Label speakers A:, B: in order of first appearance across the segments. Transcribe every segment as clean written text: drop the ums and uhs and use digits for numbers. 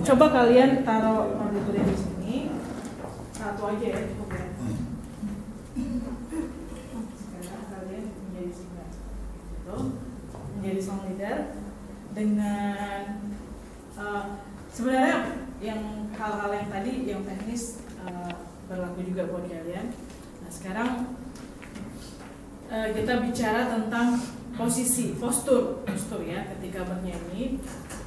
A: Coba kalian taruh partiturnya di sini. Satu aja ya, cukup ya. Sekarang kalian menjadi singer, gitu. Menjadi song leader dengan sebenarnya yang hal-hal yang tadi yang teknis berlaku juga buat kalian. Nah sekarang kita bicara tentang postur ya ketika bernyanyi.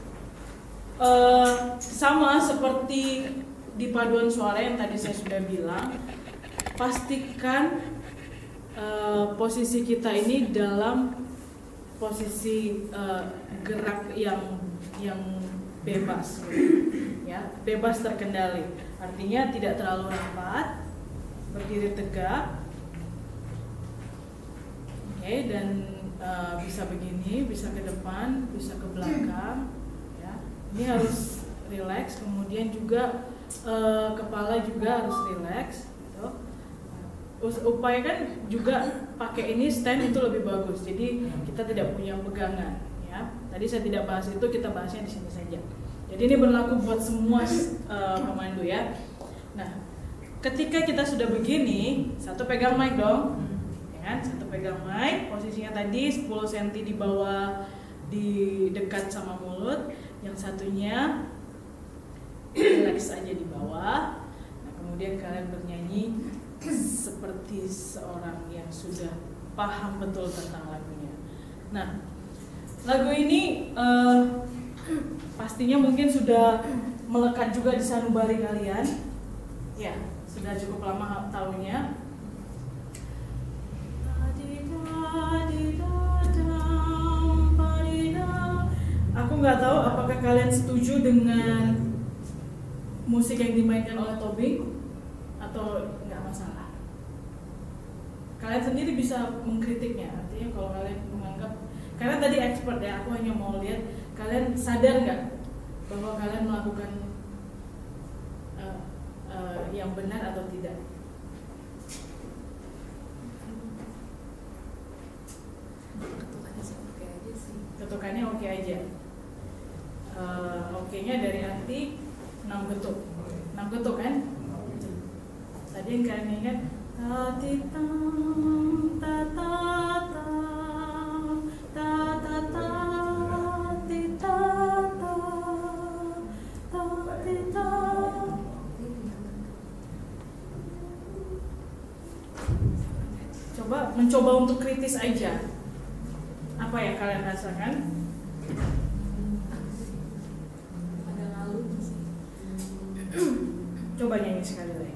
A: Sama seperti di paduan suara yang tadi saya sudah bilang, pastikan posisi kita ini dalam posisi gerak yang bebas, ya, bebas terkendali. Artinya tidak terlalu rapat, berdiri tegak, oke, dan bisa begini, bisa ke depan, bisa ke belakang. Ini harus rileks, kemudian juga kepala juga harus rileks, gitu. Upayakan juga pakai ini stand itu lebih bagus. Jadi kita tidak punya pegangan, ya. Tadi saya tidak bahas itu, kita bahasnya di sini saja. Jadi ini berlaku buat semua pemandu ya. Nah, ketika kita sudah begini, satu pegang mic dong, ya kan? Satu pegang mic, posisinya tadi 10 cm di bawah, di dekat sama mulut. Yang satunya relax aja di bawah. Nah, kemudian kalian bernyanyi seperti seorang yang sudah paham betul tentang lagunya. Nah, lagu ini pastinya mungkin sudah melekat juga di sanubari kalian. Ya, sudah cukup lama tahunya. Aku nggak tahu apakah kalian setuju dengan musik yang dimainkan oleh Tobing atau nggak masalah. Kalian sendiri bisa mengkritiknya. Artinya kalau kalian menganggap, karena tadi expert ya, aku hanya mau lihat kalian sadar nggak bahwa kalian melakukan yang benar atau tidak. Ketukannya oke aja. Oke-nya dari arti 6 getuk. 6 getuk kan? Tadi yang kalian ingat mencoba untuk kritis aja. Apa yang kalian rasakan? Coba nyanyi sekali lagi.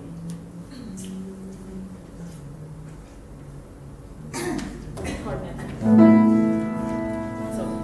A: Chordnya. So.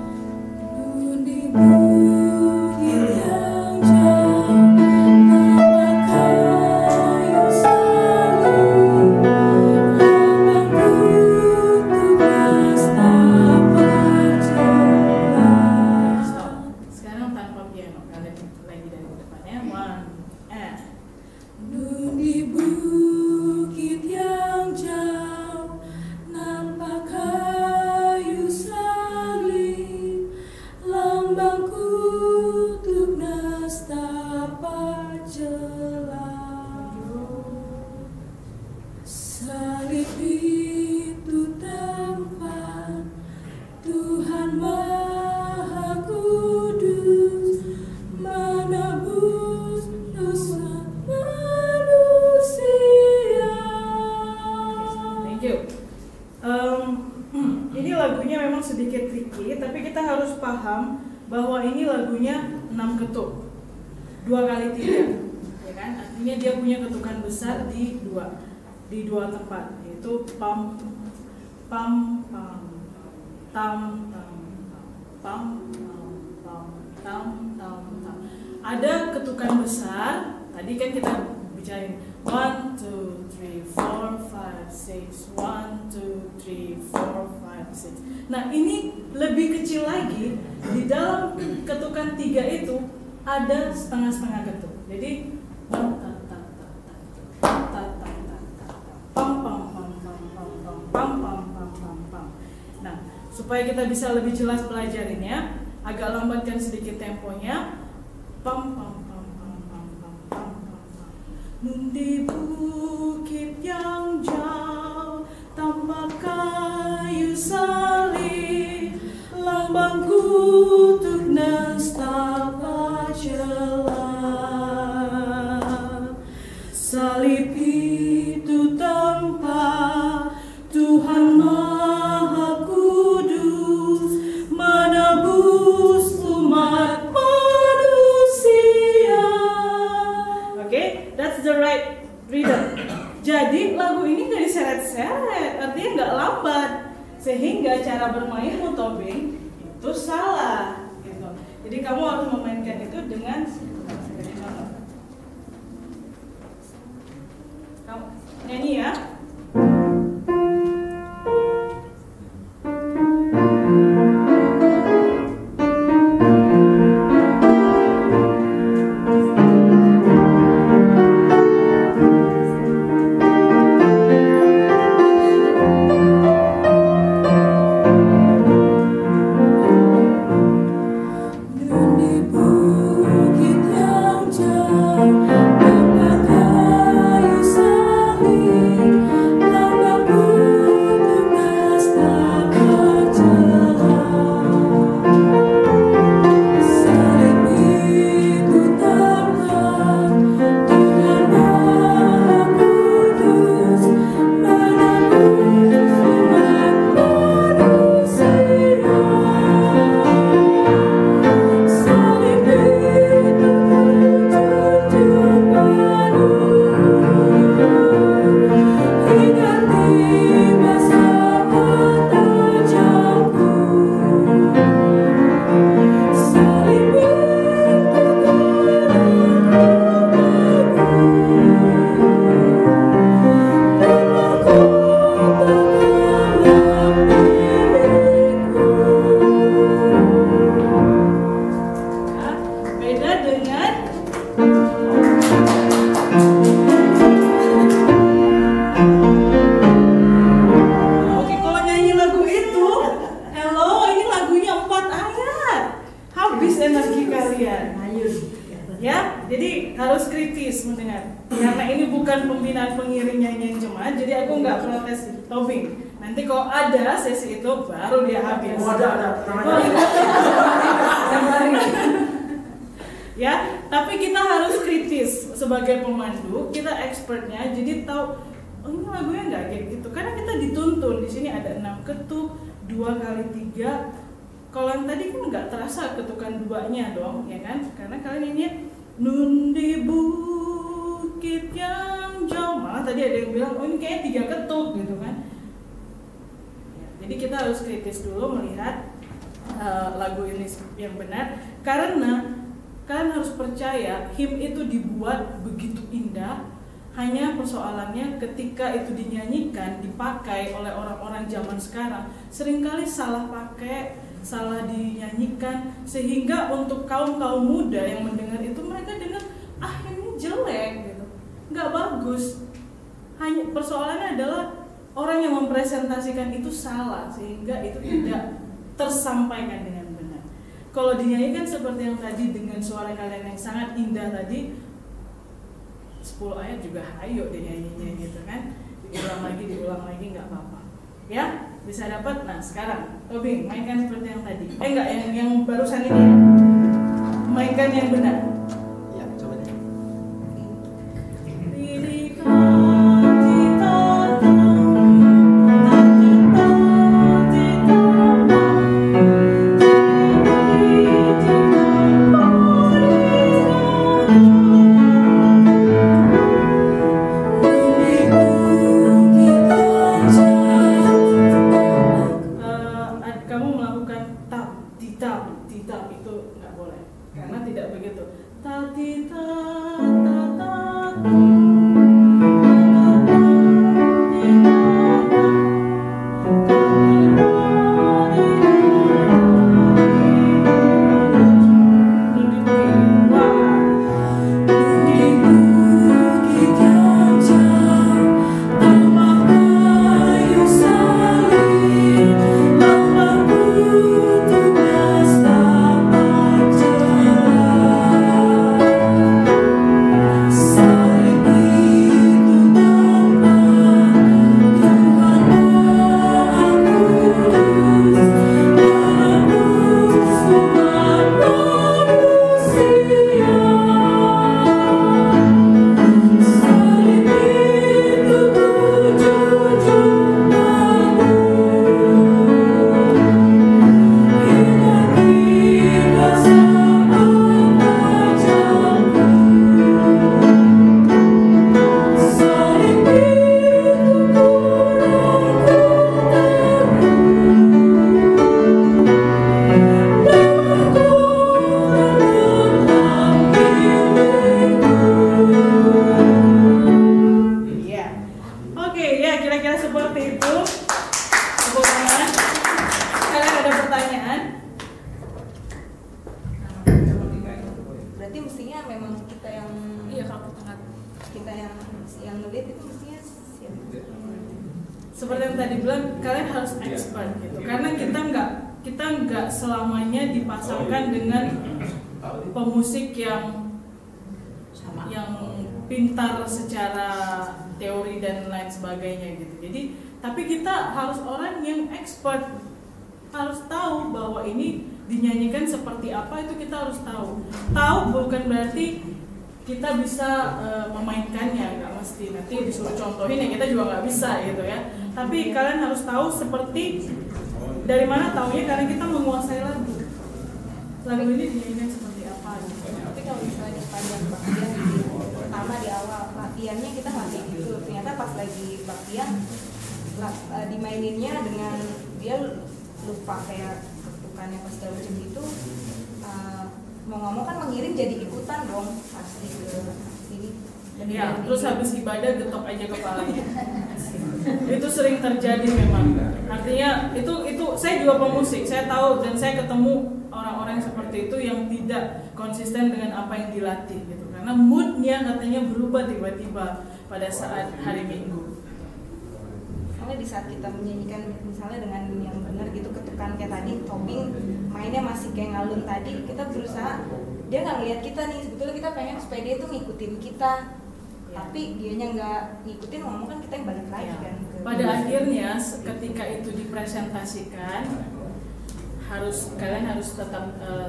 A: Sekarang tanpa piano, kalian lagi dari depannya. One, and.
B: Di bukit yang jauh nampak kayu salib, lambang kutub nastapa celah. Salib itu tempat Tuhan Maha Kudus menebus dosa manusia.
A: Thank you. Ini lagunya memang sedikit tricky, tapi kita harus paham bahwa ini lagunya 6 ketuk, 2 kali 3, ya kan? Artinya dia punya ketukan besar di dua tempat, yaitu pam, pam, pam, tam, tam, pam, pam, pam, tam, tam, tam. Ada ketukan besar. Tadi kan kita bicarain 1, 2, 3, 4, 5, 6, 1, 2, 3, 4, 5, 6. Nah ini lebih kecil lagi. Di dalam ketukan 3 itu ada setengah-setengah ketuk. Jadi pam pam pam pam pam pam pam. Nah supaya kita bisa lebih jelas pelajarinya, agak lambatkan sedikit temponya. Pam pam pam Nun di bukit yang jauh tampak kayu salib, lambang kutuk nestapa celah. Salib itu tempat Tuhan Maha Kudus menebus umat manusia. Okay, that's the right rhythm. Jadi lagu ini nggak diseret-seret, artinya nggak lambat, sehingga cara bermain tobing itu salah. Gitu. Jadi kamu harus memainkan itu dengan kamu nyanyi ya. Ya, jadi harus kritis mendengar. Karena ini bukan pembinaan pengiring nyanyian jemaat, jadi aku nggak protes tobing. Nanti kalau ada sesi itu baru dia habis.
C: Oh, ada.
A: Ya, tapi kita harus kritis sebagai pemandu. Kita expertnya, jadi tahu oh ini lagunya nggak kayak gitu. Karena kita dituntun di sini ada 6 ketuk, 2 kali 3. Kalau yang tadi kan nggak terasa ketukan 2-nya dong, ya kan? Karena kalian ini nun di bukit yang jauh. Malah tadi ada yang bilang, oh ini kayaknya 3 ketuk gitu kan? Ya, jadi kita harus kritis dulu melihat lagu ini yang benar. Karena kalian harus percaya hymn itu dibuat begitu indah. Hanya persoalannya ketika itu dinyanyikan, dipakai oleh orang-orang zaman sekarang, seringkali salah pakai, salah dinyanyikan, sehingga untuk kaum-kaum muda yang mendengar itu mereka dengar ini jelek gitu, nggak bagus. Hanya persoalannya adalah orang yang mempresentasikan itu salah, sehingga itu tidak tersampaikan dengan benar. Kalau dinyanyikan seperti yang tadi dengan suara kalian yang sangat indah tadi, 10 ayat juga hayo dinyanyinya gitu kan, diulang lagi nggak apa-apa ya, bisa dapat. Nah sekarang Tobing mainkan seperti yang tadi, enggak yang barusan ini, mainkan yang benar
C: Ya, coba deh. kita yang ngelit itu mestinya siap.
A: Seperti yang tadi bilang, kalian harus expert gitu, karena kita nggak selamanya dipasangkan dengan pemusik yang pintar secara teori dan lain sebagainya gitu. Jadi tapi kita harus orang yang expert, harus tahu bahwa ini dinyanyikan seperti apa, itu kita harus tahu. Tahu bukan berarti kita bisa memainkannya, nggak mesti. Nanti disuruh contohin ya kita juga nggak bisa gitu ya. Tapi kalian harus tahu seperti dari mana taunya, karena kita menguasai lagu. Lagu ini dinyanyikan seperti apa gitu.
C: Tapi kalau misalnya di sepanjang baktian pertama di awal latihannya kita latih gitu, ternyata pas lagi baktian dimaininnya dengan dia lupa kayak ketukannya pas segala macam gitu. Mau ngomong kan mengiring jadi ikutan dong pasti ke sini.
A: Ya, terus habis ibadah getok aja kepalanya. Itu sering terjadi memang. Artinya itu saya juga pemusik, saya tahu dan saya ketemu orang-orang seperti itu yang tidak konsisten dengan apa yang dilatih gitu. Karena moodnya katanya berubah tiba-tiba pada saat hari Minggu.
C: Soalnya di saat kita menyanyikan misalnya dengan yang benar gitu ketukan kayak tadi, topping mainnya masih kayak ngalun tadi, kita berusaha, dia nggak ngeliat kita nih, sebetulnya kita pengen supaya dia tuh ngikutin kita, tapi dianya nggak ngikutin, ngomong kan kita yang balik lagi kan.
A: Pada akhirnya ketika itu dipresentasikan, kalian harus tetap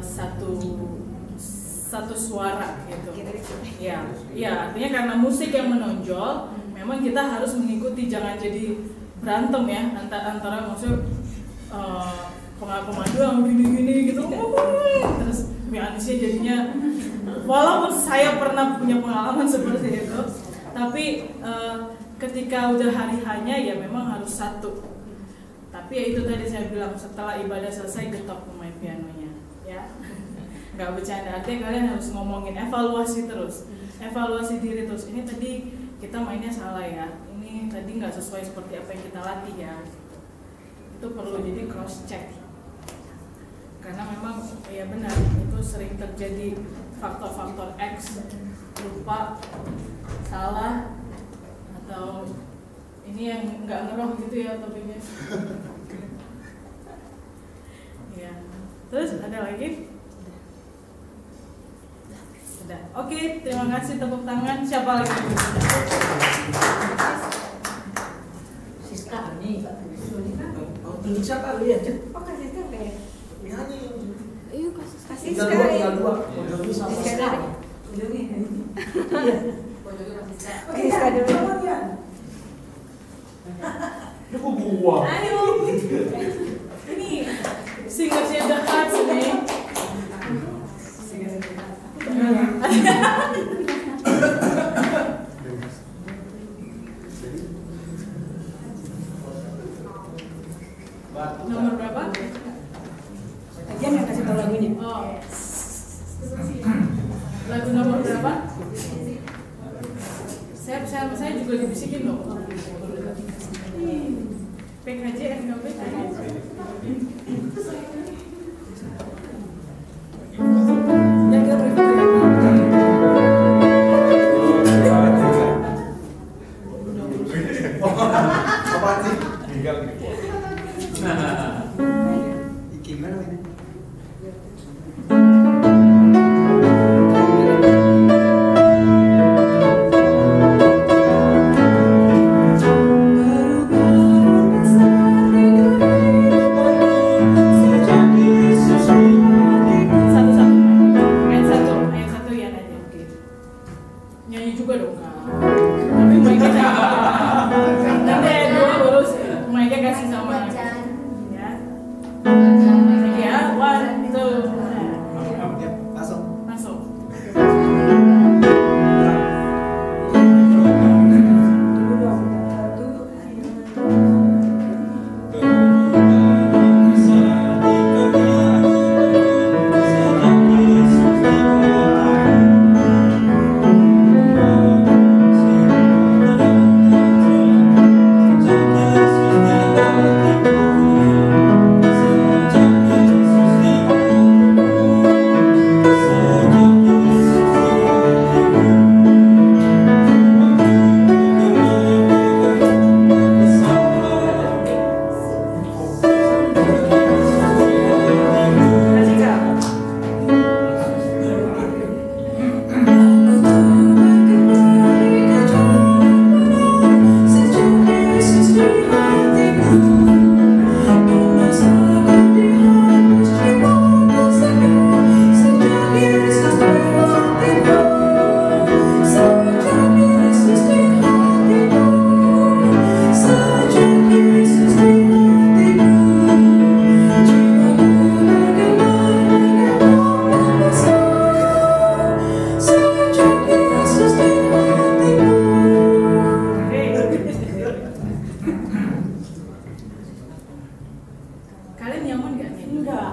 A: satu suara gitu. Ya, artinya karena musik yang menonjol, memang kita harus mengikuti, jangan jadi berantem ya antara maksudnya pemadu yang gini-gini gitu, terus Anisnya jadinya, walaupun saya pernah punya pengalaman seperti itu, tapi ketika udah hari hanya ya memang harus satu. Tapi ya itu tadi saya bilang, setelah ibadah selesai getok pemain pianonya, ya nggak bercanda. Artinya kalian harus ngomongin, evaluasi terus, evaluasi diri terus. Ini tadi kita mainnya salah ya, ini tadi nggak sesuai seperti apa yang kita latih ya. Itu perlu jadi cross check, karena memang ya benar itu sering terjadi faktor-faktor X, lupa, salah, atau ini yang nggak ngeroh gitu ya topiknya. Ya, terus ada lagi? Sudah. Oke, terima kasih, tepuk tangan. Siapa lagi?
D: Siska nih, tunjuk siapa lihat?
C: Oh kasih itu kayak
D: Nyanyi.
C: iya kasih
D: Tinggal dua. Pojoknya sama Siska. Iya.
C: Siska dulu.
D: Ini kok gua.
A: Ayo. Ini singersnya The Hearts nih. Nomor berapa?
D: Dia yang kasih tahu lagunya.
A: Oh. Lagu nomor berapa? Saya juga dibisikin loh. PKJ FKB. Jaga
E: Apaan sih? Tinggal gitu. Gimana ini?
A: satu ya aja. Oke. Nyanyi juga dong. Tapi mainnya nanti dua baru mainnya kasih sama. Ya. Ya, one, two.
E: Langsung.
A: Masuk.
E: Thank you.
A: Kalian nyaman gak nih?
D: Enggak.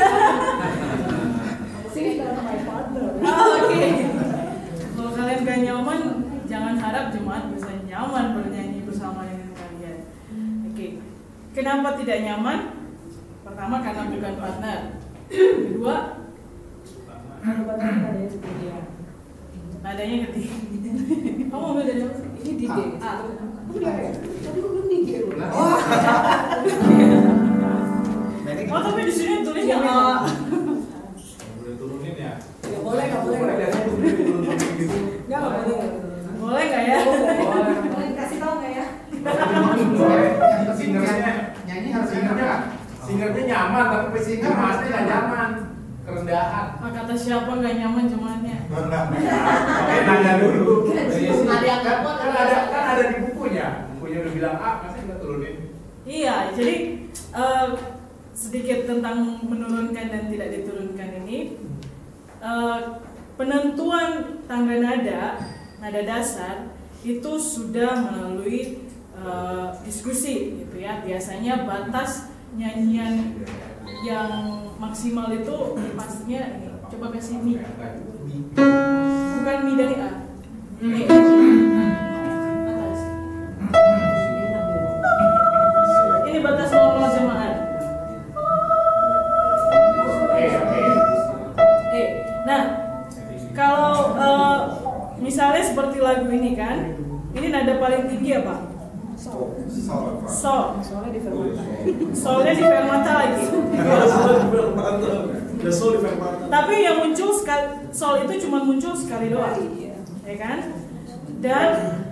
D: Sini dalam my partner.
A: Oke. Kalau kalian gak nyaman, jangan harap jemaat bisa nyaman bernyanyi bersama dengan kalian. Oke. Kenapa tidak nyaman? Pertama karena bukan partner. Kedua, nadanya ketinggi. Kamu ambil dari mana?
D: Ini di D.
A: A.
D: Tadi gue belum di D.
A: Oh, tapi di sini tulisnya A.
F: Boleh turunin ya?
D: Nggak boleh, nggak boleh. Nggak boleh.
A: Boleh nggak ya?
C: Boleh dikasih tahu nggak ya?
F: Singernya nyanyi harus singernya. Singernya nyaman tapi singer masnya nggak nyaman. Kerendahan.
A: Oh, kata siapa nggak nyaman jemaatnya?
F: Oke, nanya dulu. Kan ada di bukunya. Bukunya udah bilang A, masa nggak turunin?
A: Iya, jadi sedikit tentang menurunkan dan tidak diturunkan ini. Penentuan tangga nada dasar itu sudah melalui diskusi gitu ya. Biasanya batas nyanyian yang maksimal itu pastinya ini. Coba kasih mi. Bukan mi dari A. Mi. Atas. Ini batas normal jemaat. Nah, kalau misalnya seperti lagu ini kan, ini nada paling tinggi apa? Sol.
D: Soalnya di fermata.
A: Solnya di fermata lagi. Tapi yang muncul sekali, sol itu cuma muncul sekali doang, ya kan? Dan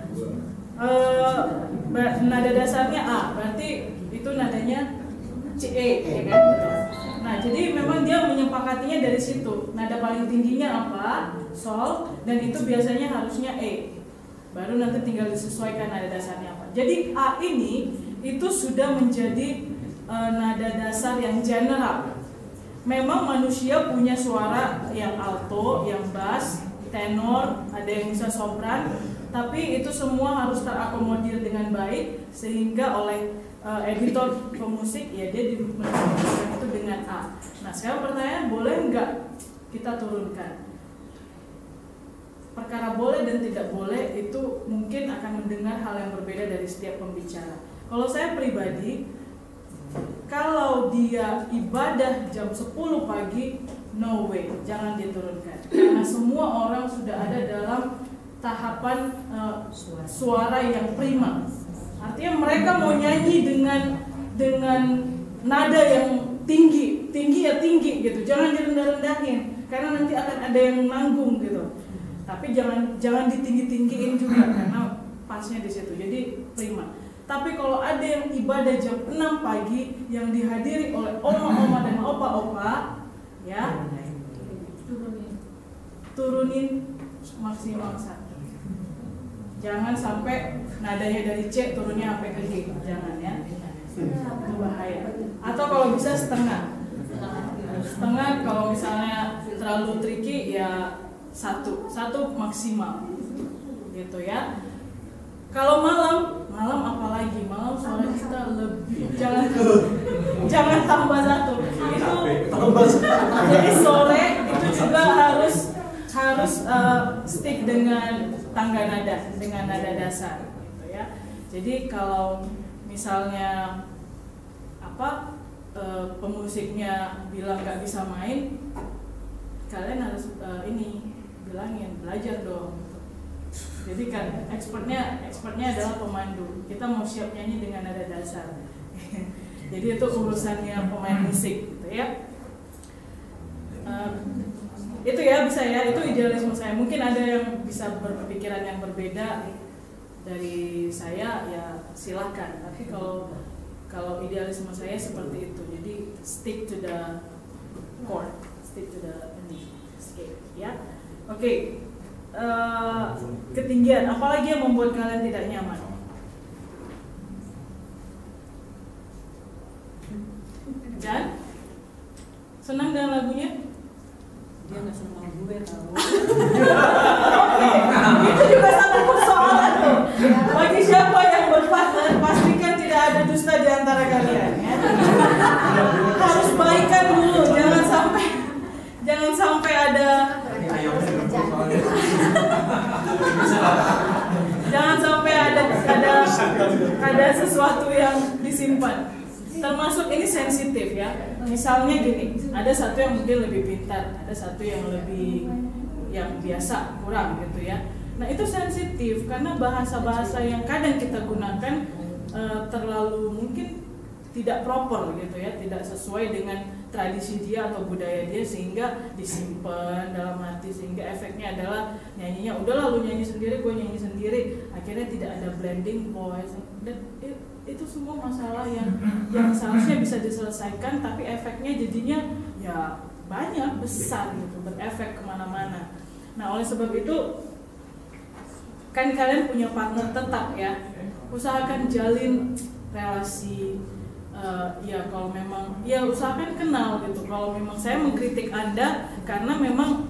A: nada dasarnya A, berarti itu nadanya C E, ya kan? Nah, jadi memang dia menyepakatinya dari situ. Nada paling tingginya apa? Sol, dan itu biasanya harusnya E. Baru nanti tinggal disesuaikan nada dasarnya apa. Jadi A ini itu sudah menjadi nada dasar yang general. Memang manusia punya suara yang alto, yang bass, tenor, ada yang bisa sopran, tapi itu semua harus terakomodir dengan baik sehingga oleh editor pemusik ya dia menunjukkan itu dengan A. Nah, sekarang pertanyaan, boleh nggak kita turunkan? Perkara boleh dan tidak boleh itu mungkin akan mendengar hal yang berbeda dari setiap pembicara. Kalau saya pribadi, kalau dia ibadah jam 10 pagi, no way, jangan diturunkan. Karena semua orang sudah ada dalam tahapan suara yang prima. Artinya mereka mau nyanyi dengan nada yang tinggi ya tinggi gitu. Jangan direndah-rendahin karena nanti akan ada yang nanggung gitu. Tapi jangan ditinggi-tinggiin juga karena pasnya di situ. Jadi prima. Tapi kalau ada yang ibadah jam 6 pagi yang dihadiri oleh oma-oma dan opa-opa, ya turunin maksimal 1. Jangan sampai nadanya dari C turunnya sampai ke G, jangan ya. Itu bahaya. Atau kalau bisa setengah. Setengah kalau misalnya terlalu tricky ya satu maksimal gitu ya. Kalau malam apalagi malam suara kita lebih jangan tambah 1 itu. Jadi sore itu juga harus stick dengan tangga nada, dengan nada dasar gitu ya. Jadi kalau misalnya pemusiknya bilang nggak bisa main, kalian harus bilangin belajar dong gitu. Jadi kan expertnya adalah pemandu. Kita mau siap nyanyi dengan nada dasar. Jadi itu urusannya pemain musik gitu ya. Itu ya bisa ya, itu idealisme saya. Mungkin ada yang bisa berpikiran yang berbeda dari saya ya silahkan. Tapi kalau idealisme saya seperti itu. Jadi stick to the chord, stick to the scale ya. Oke. Ketinggian, apalagi yang membuat kalian tidak nyaman? Jan? Senang dengan lagunya?
D: Dia nggak senang sama gue tau.
A: Itu juga satu persoalan tuh. Bagi siapa yang berpartner, pastikan tidak ada dusta di antara kalian ya. termasuk ini sensitif ya. Misalnya gini, ada satu yang mungkin lebih pintar, ada satu yang lebih yang biasa kurang gitu ya. Nah itu sensitif karena bahasa-bahasa yang kadang kita gunakan terlalu mungkin tidak proper gitu ya, tidak sesuai dengan tradisi dia atau budaya dia, sehingga disimpan dalam hati, sehingga efeknya adalah nyanyinya udahlah lu nyanyi sendiri, gue nyanyi sendiri, akhirnya tidak ada blending voice. Dan itu semua masalah yang seharusnya bisa diselesaikan, tapi efeknya jadinya ya banyak, besar gitu, berefek kemana-mana. Nah oleh sebab itu kan kalian punya partner tetap ya, usahakan jalin relasi. Ya kalau memang ya usahakan kenal gitu. Kalau memang saya mengkritik Anda karena memang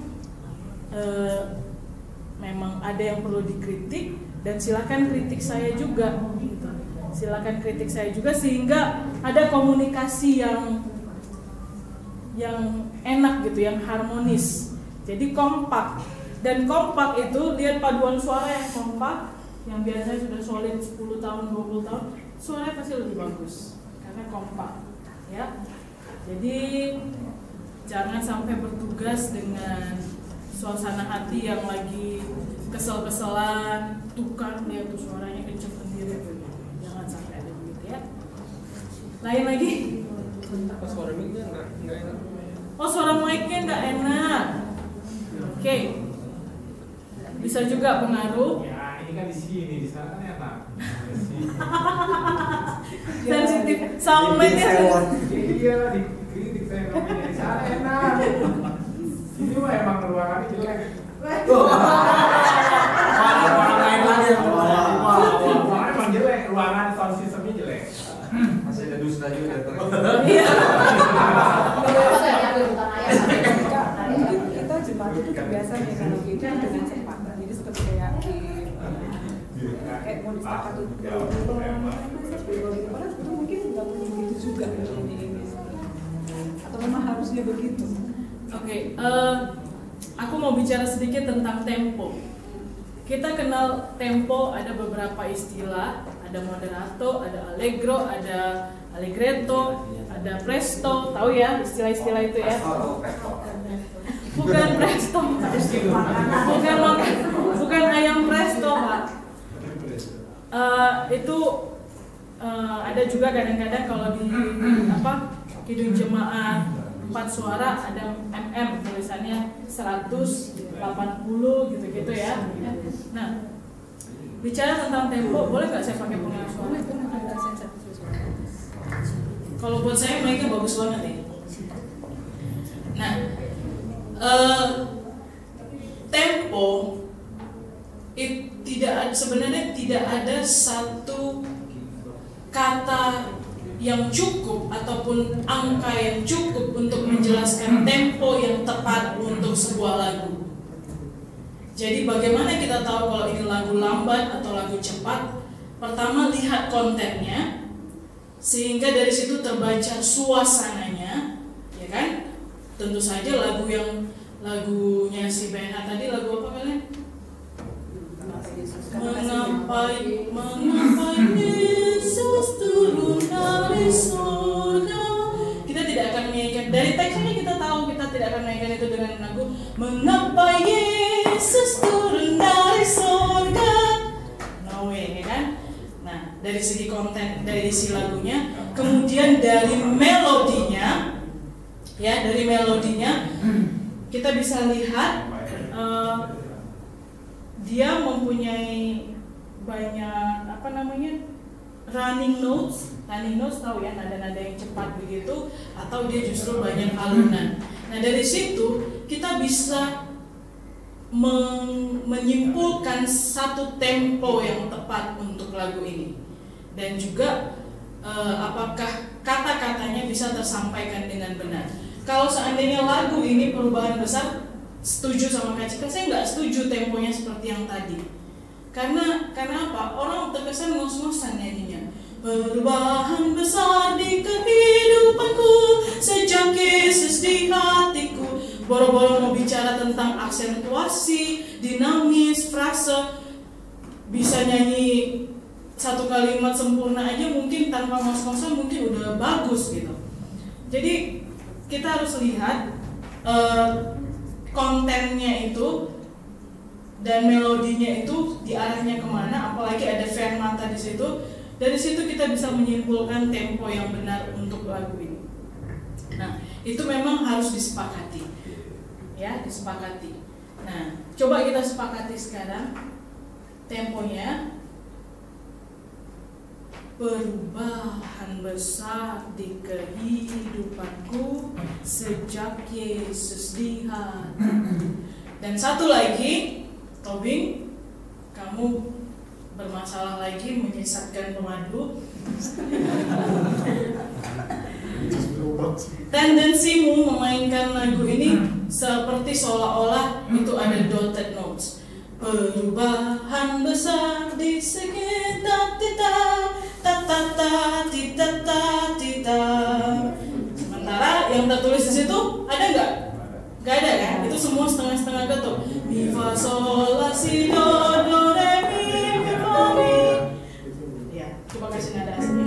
A: ada yang perlu dikritik, dan silakan kritik saya juga gitu. Silakan kritik saya juga sehingga ada komunikasi yang enak gitu, yang harmonis. Jadi kompak. Dan kompak itu lihat paduan suara yang kompak, yang biasanya sudah solid 10 tahun, 20 tahun, suaranya pasti lebih bagus. Karena kompak ya. Jadi jangan sampai bertugas dengan suasana hati yang lagi kesel-keselan, tukar lihat tuh suaranya kenceng sendiri gitu. Jangan sampai ada begitu ya. Lain lagi?
D: Suara mic-nya nggak enak.
A: Oh suara mic-nya nggak enak. Oke. Bisa juga pengaruh.
F: Ya ini kan di sini, di sana kan enak.
A: Sensitif, soundbite-nya
F: Iya, dikritik saya namanya di sana enak. Ini mah emang ruangannya jelek.
E: Orang lain lagi yang
F: Ruangan emang jelek, ruangan sound systemnya jelek.
E: masih ada dusta juga.
A: Iya.
B: Kita jemaat itu terbiasa dengan gitu dengan cepat. Jadi seperti kayak mau disetakat itu padahal itu mungkin nggak perlu begitu juga ini atau memang harusnya begitu.
A: Oke, aku mau bicara sedikit tentang tempo. Kita kenal tempo, ada beberapa istilah, ada moderato, ada allegro, ada allegretto, ada presto, tahu ya istilah-istilah itu ya? Bukan presto, bukan ayam presto, Pak. Itu ada juga kadang-kadang kalau di kidung jemaat 4 suara ada mm, tulisannya 180 gitu-gitu ya. Nah, bicara tentang tempo, boleh nggak saya pakai pengeras suara? Kalau buat saya mereka bagus banget ya. Nah, tempo sebenarnya tidak ada satu kata yang cukup ataupun angka yang cukup untuk menjelaskan tempo yang tepat untuk sebuah lagu. Jadi bagaimana kita tahu kalau ini lagu lambat atau lagu cepat? Pertama lihat kontennya, sehingga dari situ terbaca suasananya, ya kan? Tentu saja lagunya si BNH tadi, lagu apa kalian? Mengapa Yesus turun dari surga? Kita tidak akan menyanyikan, dari teksnya kita tahu kita tidak akan menyanyikan itu dengan lagu Mengapa Yesus turun dari surga. No way, ya kan? Nah, dari segi konten, dari isi lagunya, kemudian dari melodinya, ya dari melodinya kita bisa lihat dia mempunyai banyak running notes tahu ya, nada-nada yang cepat begitu, atau dia justru banyak alunan. Nah dari situ kita bisa menyimpulkan satu tempo yang tepat untuk lagu ini, dan juga apakah kata-katanya bisa tersampaikan dengan benar. Kalau seandainya lagu ini perubahan besar, setuju sama Kak Cika, saya nggak setuju temponya seperti yang tadi. Karena apa? Orang terkesan ngos-ngosan nyanyinya. Perubahan besar di kehidupanku sejak Yesus di hatiku. Boro-boro mau bicara tentang aksentuasi, dinamis, frase, bisa nyanyi satu kalimat sempurna aja mungkin tanpa mas konsol mungkin udah bagus gitu. Jadi kita harus lihat kontennya itu dan melodinya itu diarahnya kemana, apalagi ada fermata di situ. Dari situ kita bisa menyimpulkan tempo yang benar untuk lagu ini. Nah, itu memang harus disepakati, ya, disepakati. Nah, coba kita sepakati sekarang temponya. Perubahan besar di kehidupanku sejak Yesus di hatiku. Dan satu lagi, Tobing, kamu bermasalah lagi menyesatkan pemadu. Tendensimu memainkan lagu ini seperti seolah-olah itu ada dotted notes. Perubahan besar di sekitar kita, ta-ta-ta, tita-ta, tita. Sementara yang tertulis di situ ada nggak? Nggak ada kan? Itu semua setengah-setengah ketuk. Mi fa sol la si do do re mi fa mi. Ya, coba kasih nada asli.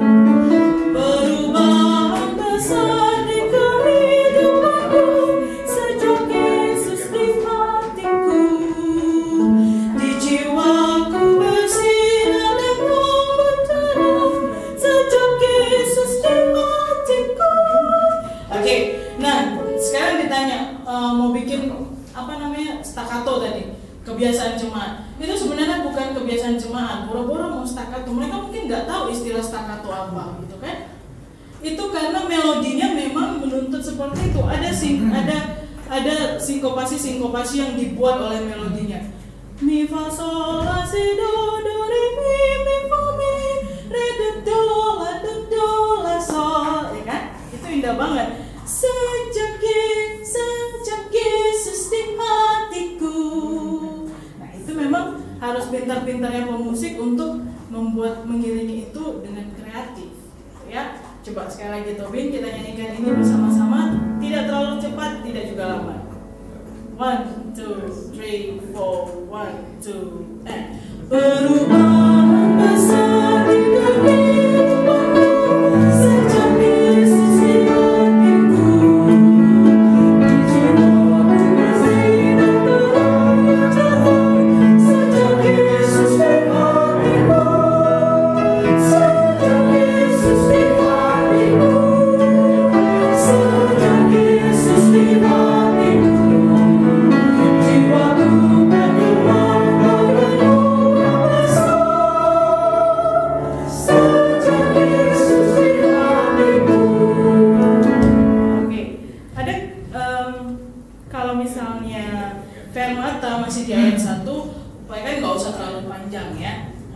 A: Perubahan besar di kehidupanku sejak Yesus di hatiku. Di jiwaku bersinar dan berterang sejak Yesus di hatiku. Oke, nah sekarang ditanya mau bikin apa namanya staccato tadi, kebiasaan jemaat. Itu sebenarnya bukan kebiasaan jemaat, boro-boro mau staccato. Mereka mungkin nggak tahu istilah staccato apa, gitu kan? Itu karena melodinya memang menuntut seperti itu. Ada sinkopasi yang dibuat oleh melodinya. Mi fa sol la si do do re mi fa mi re do la sol, ya kan? Itu indah banget. Sejak Yesus di hatiku. Nah, itu memang harus pintar-pintarnya pemusik untuk membuat mengiringi itu dengan kreatif, ya. Coba sekali lagi Tobin, kita nyanyikan ini bersama-sama. Tidak terlalu cepat, tidak juga lambat. 1, 2, 3, 4, 1, 2, and perubahan besar di kehidupanku sejak Yesus di hatiku. Di jiwaku bersinar terang berterang sejak Yesus di hatiku. Sejak Yesus di hatiku. Sejak Yesus di hatiku. Jiwaku bergerak bergerak besar sejak Yesus di hatiku. Oke, ada kalau misalnya fermata masih di ayat 1, upayakan nggak usah terlalu panjang ya,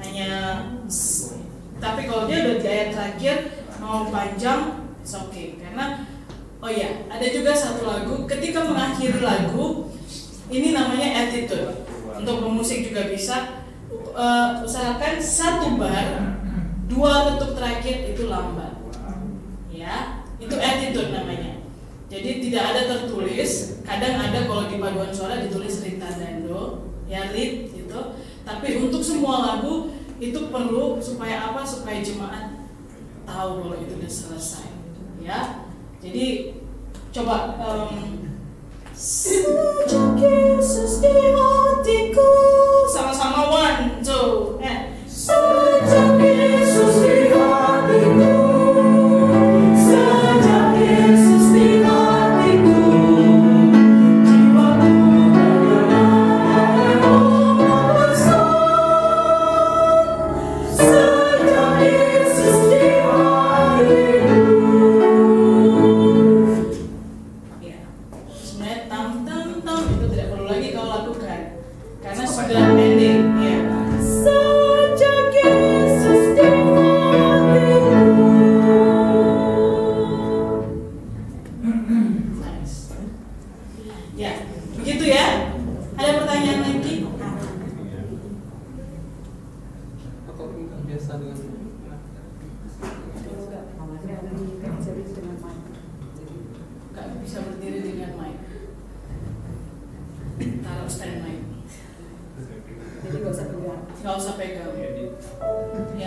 A: tapi kalau dia udah di ayat terakhir mau panjang, it's okay. Karena oh ya, ada juga satu lagu ketika mengakhiri lagu ini namanya attitude. Untuk pemusik juga bisa usahakan satu bar, 2 ketuk terakhir itu lambat. Ya, itu attitude namanya. Jadi tidak ada tertulis. Kadang ada kalau di paduan suara ditulis ritardando, ya lead gitu. Tapi untuk semua lagu itu perlu supaya apa? Supaya jemaat tahu kalau itu udah selesai. Ya, jadi coba sejak Yesus di hatiku, sama-sama 1, 2, and sejak Yesus di hatiku, sejak Yesus di hatiku, jiwaku bergerak besar sejak Yesus di hatiku. Itu tidak perlu lagi kau lakukan karena sudah pending ya. Sejak Yesus di hatiku. Nice. Ya, begitu ya. Ada pertanyaan lagi?
E: Atau biasa dengan
A: Gak bisa berdiri dengan mic. Taruh stand mic.
B: Jadi nggak usah pegang.
A: Gak usah pegang.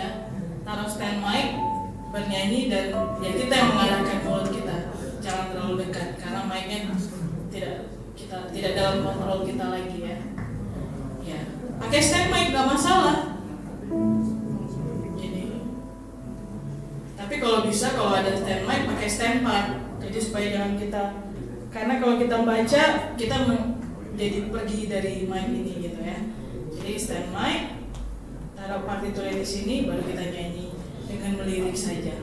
A: bernyanyi dan ya kita yang mengarahkan mulut kita, jangan terlalu dekat karena mic-nya tidak dalam kontrol kita lagi ya. Ya, pakai stand mic nggak masalah. Jadi, tapi kalau bisa kalau ada stand mic pakai stand pad. Jadi supaya jangan kita, karena kalau kita baca kita jadi pergi dari mic ini gitu ya. Jadi stand mic, taruh partiturnya di sini, baru kita nyanyi dengan melirik saja.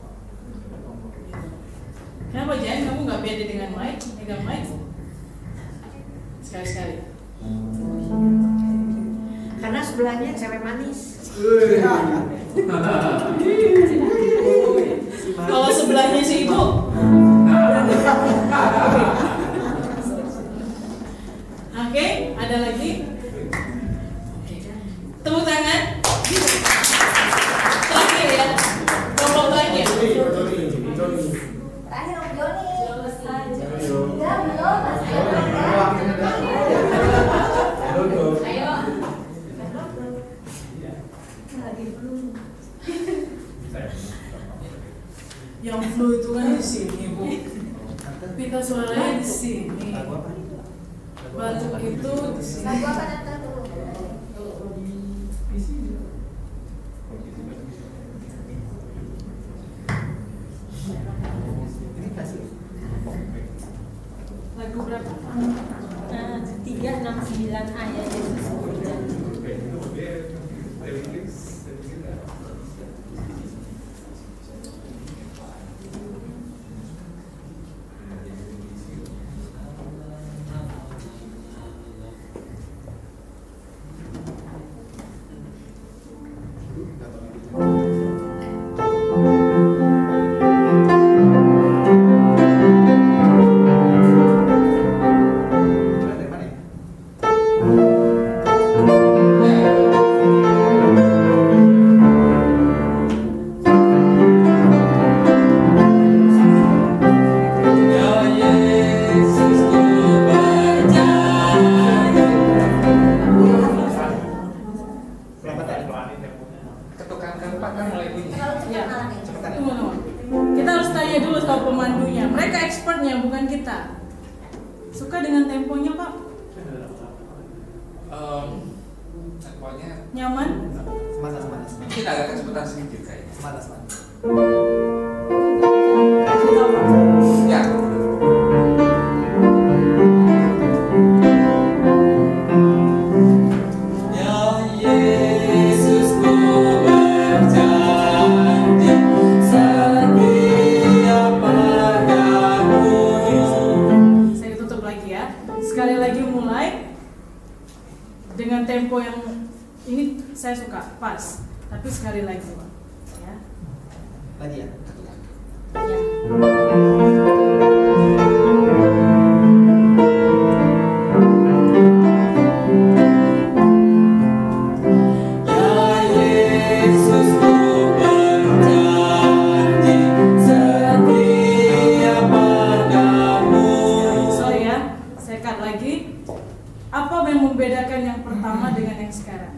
A: Kenapa Jan? Kamu nggak pede dengan mic, megang mic? Sekali-sekali.
G: Karena sebelahnya cewek manis.
A: Kalau sebelahnya si ibu. Oke, ada lagi? Tepuk tangan. Terakhir ya. Kelompok terakhir.
H: Terakhir Om Joni. Enggak, belum. Masih ayo.
A: Yang flu itu kan di sini, Bu. Pita suaranya di sini. Batuk itu di sini.
H: Lagu apa nanti dulu?
A: Lagu berapa?
G: 369 ayat Yesus.
A: Kita harus tanya dulu sama pemandunya. Mereka expertnya, bukan kita. Suka dengan temponya, Pak?
E: Temponya
A: Nyaman?
E: mungkin agak kecepatan sedikit kayaknya. Ya.
A: Sekali lagi mulai dengan tempo yang ini saya suka pas, tapi sekali lagi Pak. Ya.
D: Lagi ya?
A: Ya. Membedakan yang pertama dengan yang sekarang.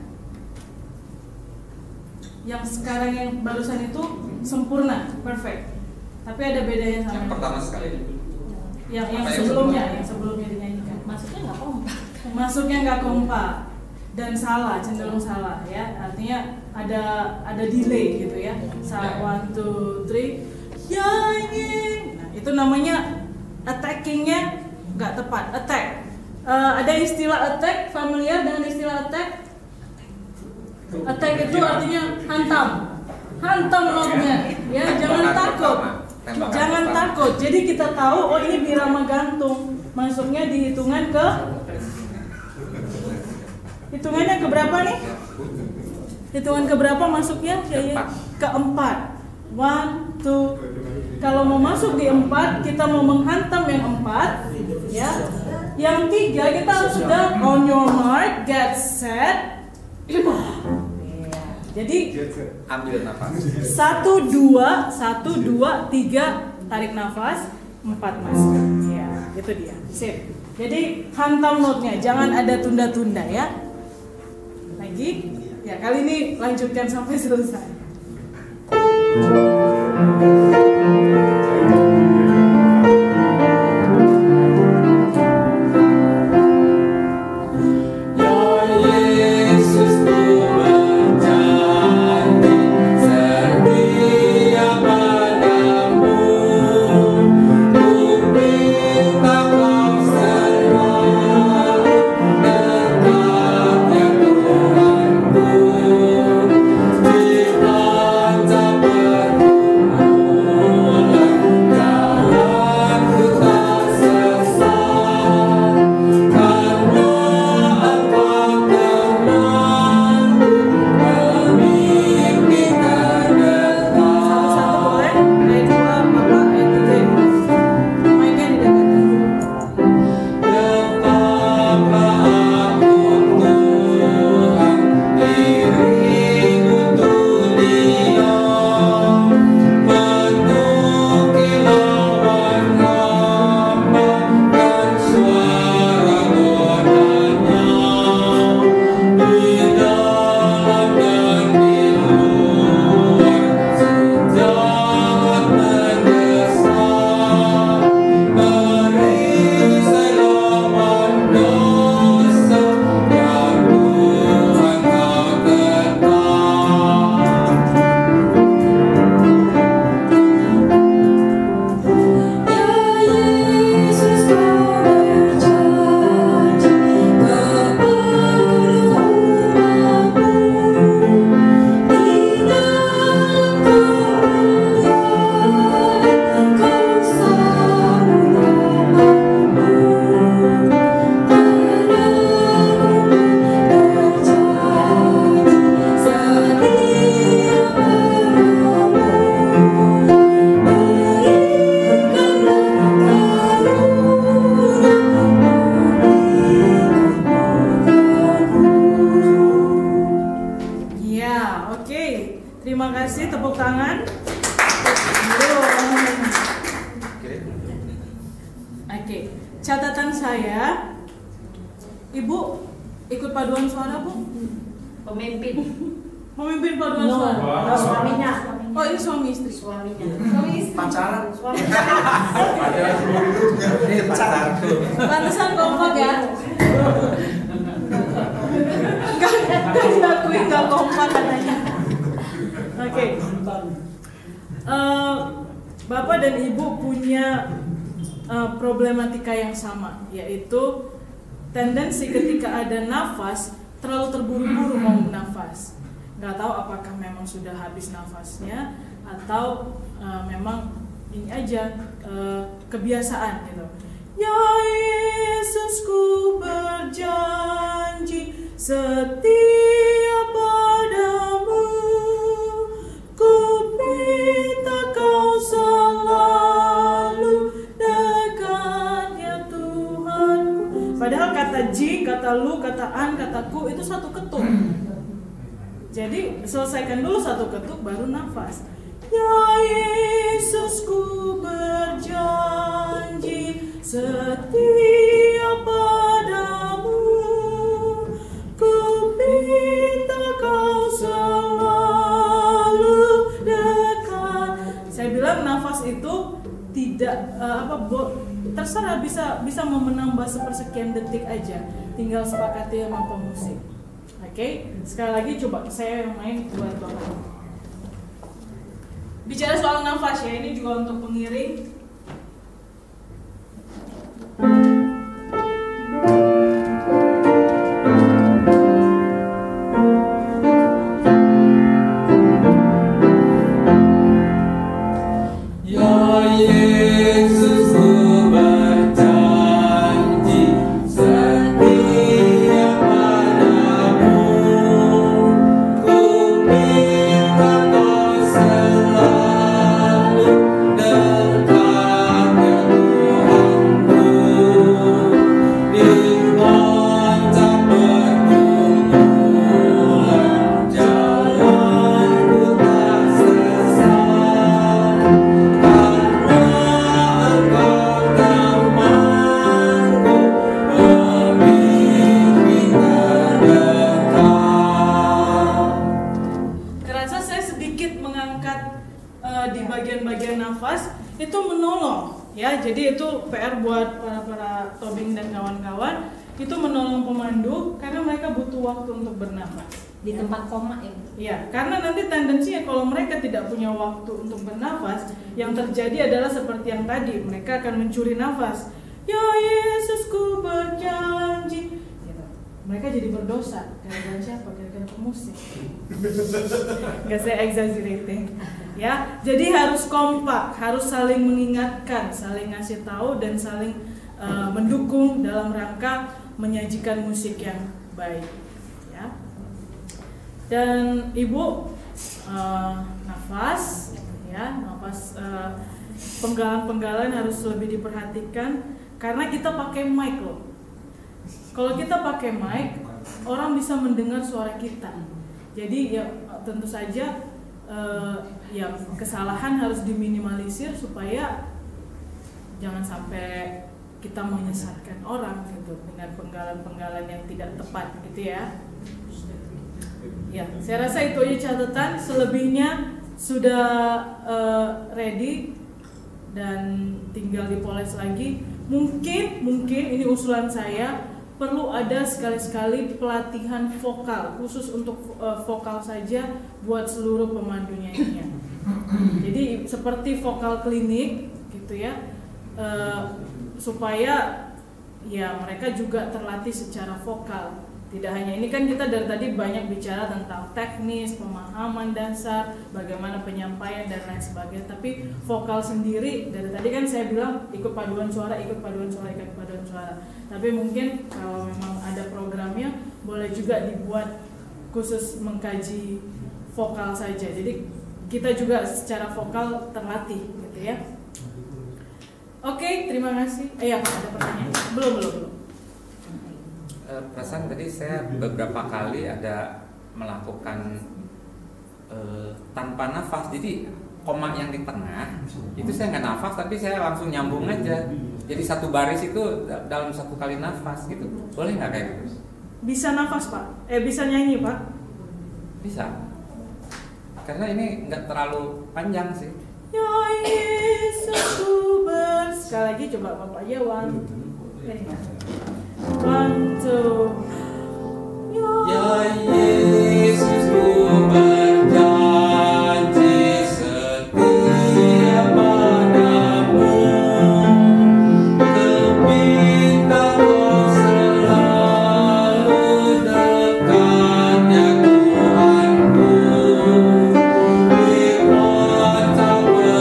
A: Yang sekarang yang barusan itu sempurna, perfect. Tapi ada bedanya sama
E: yang pertama sekali.
A: Yang sebelumnya dinyanyikan.
G: Masuknya nggak kompak.
A: Masuknya nggak kompak dan salah, cenderung salah ya. Artinya ada delay gitu ya. Salah 1, 2, 3. Nah, itu namanya attackingnya nggak tepat. Attack. Ada istilah attack, familiar dengan istilah attack? Attack itu artinya hantam notnya, ya jangan takut, jangan takut. Jadi kita tahu, oh ini birama gantung, masuknya di hitungannya ke berapa nih? Hitungan ke berapa masuknya? Keempat. 1, 2. Kalau mau masuk di 4, kita mau menghantam yang 4, ya. Yang 3 kita harus sudah on your mark, get set. Jadi
E: ambil nafas.
A: 1, 2, 3 tarik nafas, 4 masuk. Ya, itu dia. Sip. Jadi hantam notnya, jangan ada tunda-tunda ya. Lagi, ya kali ini lanjutkan sampai selesai. Catatan saya, Ibu ikut paduan suara, Bu?
G: Pemimpin.
A: Memimpin paduan suara.
G: No, suaminya.
A: Oh, ini suami istri.
G: Suaminya.
C: Suami istri.
D: Pacaran.
G: Suami.
F: Pacaran seumur hidup.
D: Pacaran.
A: Pantesan kompak ya. Gak diakui gak kompak katanya. Oke. Bapak dan Ibu punya problematika yang sama, yaitu tendensi ketika ada nafas terlalu terburu-buru mau nafas. Nggak tahu apakah memang sudah habis nafasnya atau memang ini aja kebiasaan gitu. Ya Yesusku berjanji setia padamu, ku minta kau selalu dekat ya Tuhan. Padahal kata ji, kata lu, kata an, kata ku itu satu ketuk. Jadi selesaikan dulu satu ketuk baru nafas. Ya Yesusku berjanji setia padamu, ku minta kau selalu dekat. Saya bilang nafas itu tidak terserah, bisa menambah sepersekian detik aja, tinggal sepakati sama pemusik. Oke, sekali lagi coba saya yang main buat Bapak. Bicara soal nafas ya, ini juga untuk pengiring.
I: Karena
A: menolong ya. Jadi itu PR buat para Tobing dan kawan-kawan, itu menolong pemandu karena mereka butuh waktu untuk bernafas
G: Di tempat koma ya.
A: ya, karena nanti tendensinya kalau mereka tidak punya waktu untuk bernafas, yang terjadi adalah seperti yang tadi, mereka akan mencuri nafas. Ya Yesusku berjanji gitu. Mereka jadi berdosa gara-gara siapa? Gara-gara pemusik. Gak saya exaggerating ya. Jadi harus kompak, harus saling mengingatkan, saling ngasih tahu dan saling mendukung dalam rangka menyajikan musik yang baik ya. Dan Ibu nafas ya, nafas penggalan-penggalan harus lebih diperhatikan karena kita pakai mic loh. Kalau kita pakai mic, orang bisa mendengar suara kita. Jadi ya tentu saja ya kesalahan harus diminimalisir supaya jangan sampai kita menyesatkan orang gitu dengan penggalan-penggalan yang tidak tepat gitu ya. Ya, saya rasa itu aja catatan. Selebihnya sudah ready dan tinggal dipoles lagi. Mungkin ini usulan saya, perlu ada sekali-sekali pelatihan vokal khusus untuk vokal saja buat seluruh pemandu nyanyinya. Jadi seperti vokal klinik gitu ya, supaya ya mereka juga terlatih secara vokal. Tidak hanya ini, kan kita dari tadi banyak bicara tentang teknis, pemahaman dasar, bagaimana penyampaian dan lain sebagainya. Tapi vokal sendiri dari tadi kan saya bilang ikut paduan suara, ikut paduan suara, ikut paduan suara. Tapi mungkin kalau memang ada programnya, boleh juga dibuat khusus mengkaji vokal saja. Jadi kita juga secara vokal terlatih gitu ya. Oke, terima kasih. Ya, ada pertanyaan? Belum.
E: Perasaan tadi saya beberapa kali ada melakukan tanpa nafas. Jadi koma yang di tengah itu saya nggak nafas, tapi saya langsung nyambung aja. Jadi satu baris itu dalam satu kali nafas gitu. Boleh nggak kayak gitu?
A: Bisa nafas Pak? Bisa nyanyi Pak?
E: Bisa. Karena ini nggak terlalu panjang sih.
A: Ya Yesusku sekali lagi coba Bapak aja one, two.
E: Ya Yesusku berjanji setia padamu, demi Kau selalu dekatnya Tuhanku. Di kota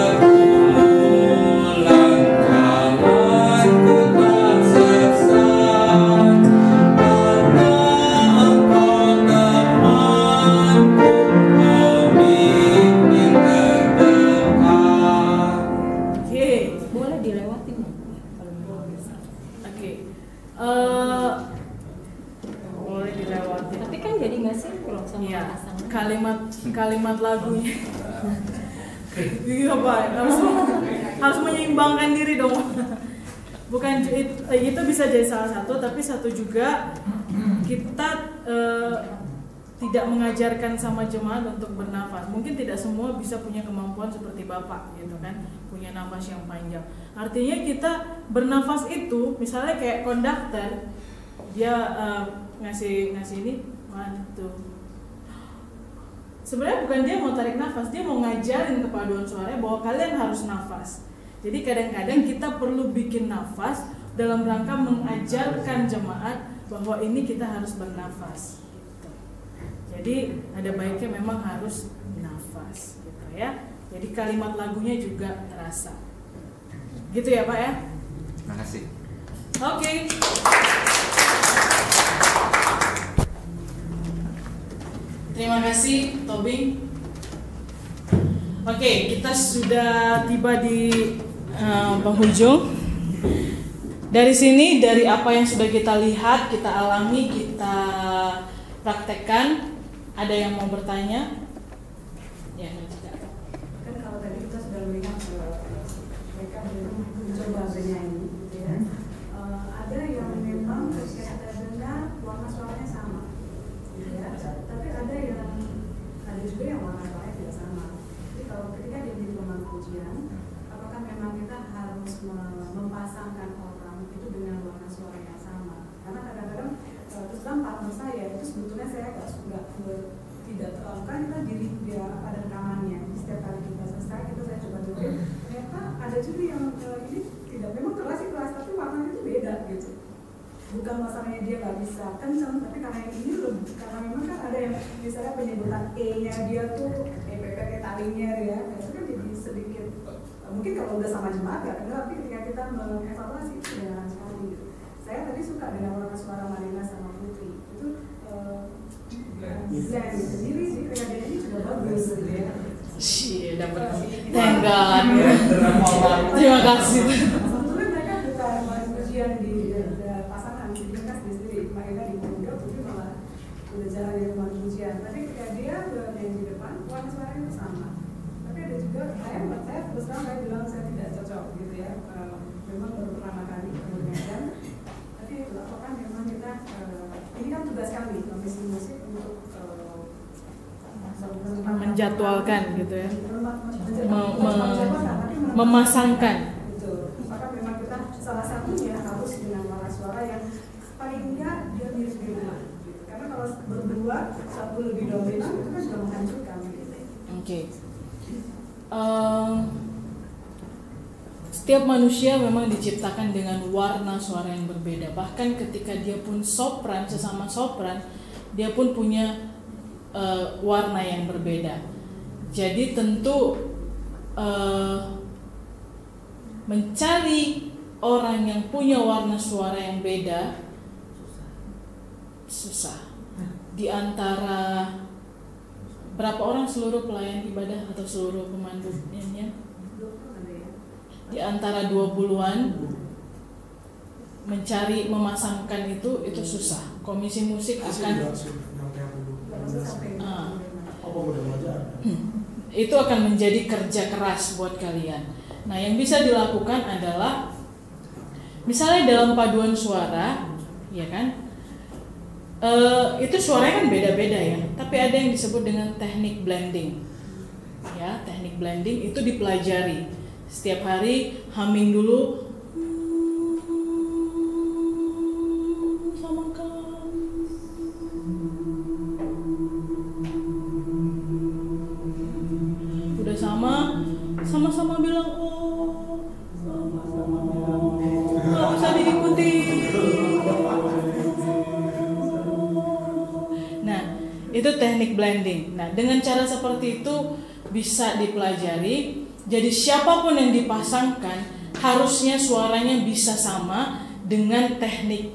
E: pergumulan jalanku tak sesat, karena Engkau temanku, pemimpin terdekat.
A: Oke.
G: Boleh dilewatin ya?
A: Oke. Boleh dilewati.
G: Tapi kan jadi nggak sinkron sama
A: Iya,
G: pasangan.
A: kalimat lagunya. Iya Pak, harus menyeimbangkan diri dong. Bukan itu bisa jadi salah satu, tapi satu juga kita tidak mengajarkan sama jemaat untuk bernafas. Mungkin tidak semua bisa punya kemampuan seperti Bapak gitu kan, punya nafas yang panjang. Artinya kita bernafas itu misalnya kayak konduktor, dia ngasih ini mantu. Sebenarnya bukan dia mau tarik nafas, dia mau ngajarin kepaduan suaranya bahwa kalian harus nafas. Jadi kadang-kadang kita perlu bikin nafas dalam rangka mengajarkan jemaat bahwa ini kita harus bernafas. Gitu. Jadi ada baiknya memang harus nafas, gitu ya. Jadi kalimat lagunya juga terasa. Gitu ya Pak ya.
E: Terima kasih.
A: Oke. Terima kasih Tobing. Oke, kita sudah tiba di penghujung. Dari sini, dari apa yang sudah kita lihat, kita alami, kita praktekkan, ada yang mau bertanya? Ya, tidak.
B: Kan kalau tadi kita sudah melihat mereka mencoba bernyanyi, gitu ya. Ada yang memang ketika kita dengar warna suaranya sama, gitu ya. Tapi ada juga yang warna suaranya tidak sama. Jadi kalau ketika dia menjadi pemandu pujian, apakah memang kita harus kebetulan kita di dia ada rekamannya. Setiap kali kita selesai, saya coba dengerin, ternyata ada juga yang ini tidak memang keras sih keras, tapi warnanya itu beda gitu. Bukan masalahnya dia nggak bisa kencang, tapi karena yang ini lebih, karena memang kan ada yang misalnya penyebutan E-nya dia tuh EPPT talinya ya, itu kan jadi sedikit mungkin kalau udah sama jemaat ya, tapi ketika kita mengevaluasi itu dengan sekali gitu. Saya tadi suka dengan warna suara Marina sama Putri itu blend sendiri sih, ketika ini juga bagus gitu ya.
A: Dapat thank God. Terima kasih.
B: Sebetulnya mereka bukan ujian di pasangan, mereka sendiri. Marina di Pondok, Putri malah udah jarang di rumah ujian. Tapi ketika dia yang di depan, warna suaranya itu sama. Tapi ada juga, saya terus terang saya bilang saya tidak cocok gitu ya. Memang baru pertama kali kemudian. Tapi apakah memang kita ini kan tugas kami komisi musik untuk
A: menjadwalkan gitu ya, memasangkan.
B: Betul. Maka memang kita salah satunya harus dengan warna suara yang paling enggak dia mirip di rumah. Gitu. Karena kalau berdua satu lebih dominan itu kan sudah menghancurkan. Gitu.
A: Oke. Setiap manusia memang diciptakan dengan warna suara yang berbeda. Bahkan ketika dia pun sopran, sesama sopran, dia pun punya warna yang berbeda. Jadi tentu mencari orang yang punya warna suara yang beda susah. Di antara berapa orang seluruh pelayan ibadah atau seluruh pemandu nyanyian? Di antara 20-an mencari memasangkan itu susah. Komisi musik akan itu akan menjadi kerja keras buat kalian. Nah, yang bisa dilakukan adalah misalnya dalam paduan suara, ya kan? Itu suaranya kan beda-beda ya. Tapi ada yang disebut dengan teknik blending. Ya, teknik blending itu dipelajari. Setiap hari humming dulu. Sama-sama bilang nggak usah diikuti. Nah, itu teknik blending. Nah, dengan cara seperti itu bisa dipelajari. Jadi siapapun yang dipasangkan harusnya suaranya bisa sama dengan teknik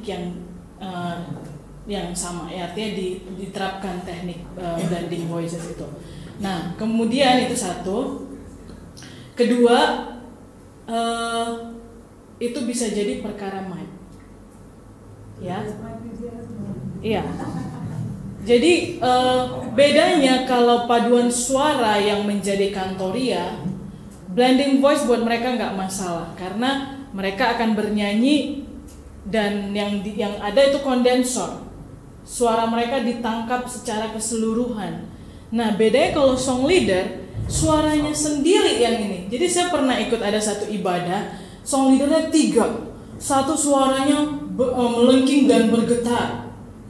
A: yang sama. Ya, artinya diterapkan teknik blending voices itu. Nah, kemudian itu satu. Kedua, itu bisa jadi perkara mic, ya. Iya. Jadi bedanya kalau paduan suara yang menjadi kantoria, blending voice buat mereka nggak masalah karena mereka akan bernyanyi dan yang ada itu kondensor. Suara mereka ditangkap secara keseluruhan. Nah, bedanya kalau song leader suaranya sendiri yang ini. Jadi saya pernah ikut ada satu ibadah, song leadernya 3. Satu suaranya melengking dan bergetar.